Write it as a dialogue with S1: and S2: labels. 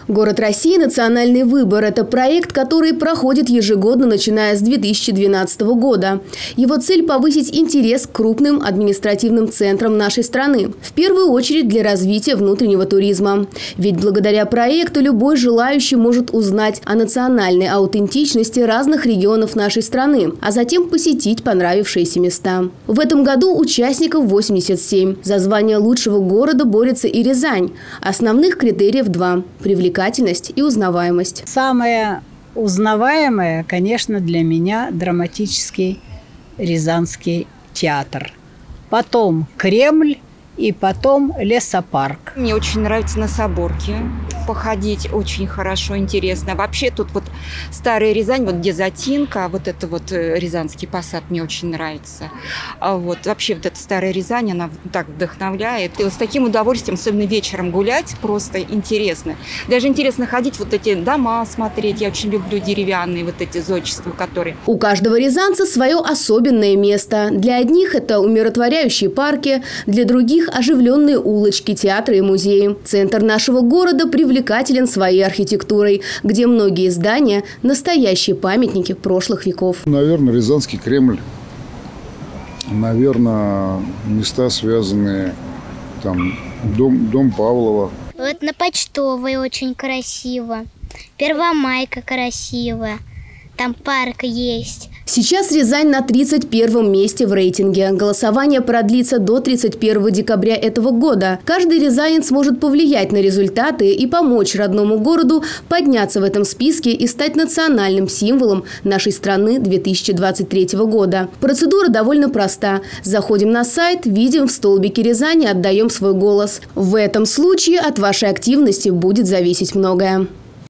S1: Город России. Национальный выбор – это проект, который проходит ежегодно, начиная с 2012 года. Его цель – повысить интерес к крупным административным центрам нашей страны. В первую очередь для развития внутреннего туризма. Ведь благодаря проекту любой желающий может узнать о национальной аутентичности разных регионов нашей страны, а затем посетить понравившиеся места. В этом году участников 87. За звание лучшего города борется и Рязань. Основных критериев два – привлекательность и узнаваемость.
S2: Самое узнаваемое, конечно, для меня драматический Рязанский театр. Потом Кремль и потом лесопарк.
S3: Мне очень нравится на Соборке походить, очень хорошо, интересно. Вообще тут вот старая Рязань, вот где Затинка, вот это вот Рязанский посад мне очень нравится. А вот вообще вот эта старая Рязань, она так вдохновляет. И вот с таким удовольствием, особенно вечером гулять, просто интересно. Даже интересно ходить, вот эти дома смотреть. Я очень люблю деревянные вот эти зодчества, которые...
S1: У каждого рязанца свое особенное место. Для одних это умиротворяющие парки, для других оживленные улочки, театры и музеи. Центр нашего города привлекателен своей архитектурой, где многие здания – настоящие памятники прошлых веков.
S4: Наверное, Рязанский Кремль. Наверное, места, связанные, там, дом Павлова.
S5: Вот на Почтовой очень красиво. Первомайка красивая. Там парк есть.
S1: Сейчас Рязань на 31-м месте в рейтинге. Голосование продлится до 31 декабря этого года. Каждый рязанец может повлиять на результаты и помочь родному городу подняться в этом списке и стать национальным символом нашей страны 2023 года. Процедура довольно проста. Заходим на сайт, видим в столбике Рязани, отдаем свой голос. В этом случае от вашей активности будет зависеть многое.